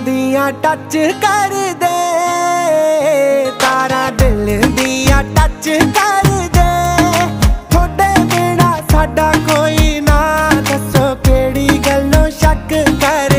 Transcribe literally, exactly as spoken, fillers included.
दियां टच कर दे, तारा दिल दियां टच कर दे। थोड़े बिना साडा कोई ना, दसो केड़ी गल्लों शक कर